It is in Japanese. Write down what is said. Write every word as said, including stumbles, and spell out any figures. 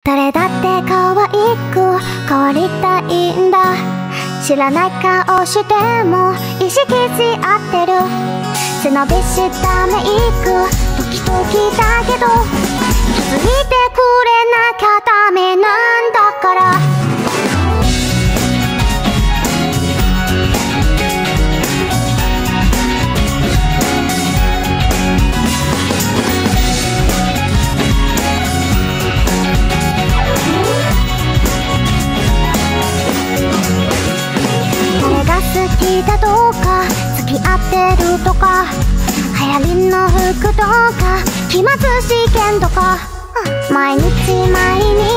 誰だって可愛く変わりたいんだ。知らない顔しても意識し合ってる。背伸びしたメイク時々だけど気づいてくれなきゃダメなんだから。好きだとか付き合ってるとか流行りの服とか期末試験とか毎日毎日